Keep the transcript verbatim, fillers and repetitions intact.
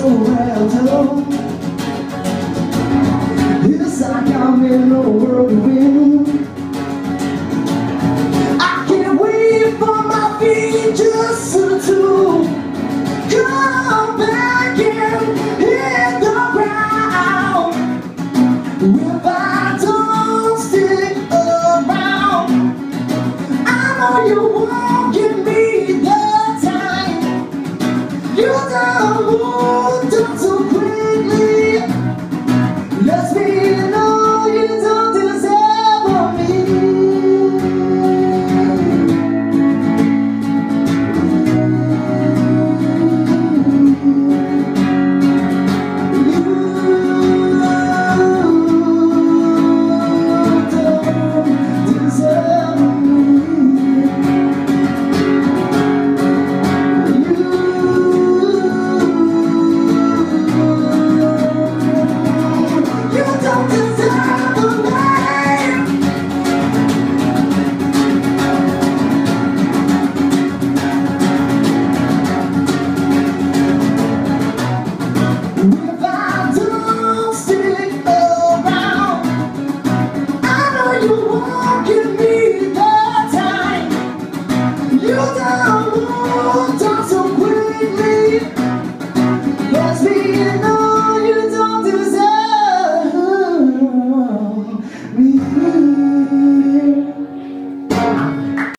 random. It's like I'm in a whirlwind. I can't wait for my feet just to come back and hit the ground. If I don't stick around, I know you won't give me the time. You don't.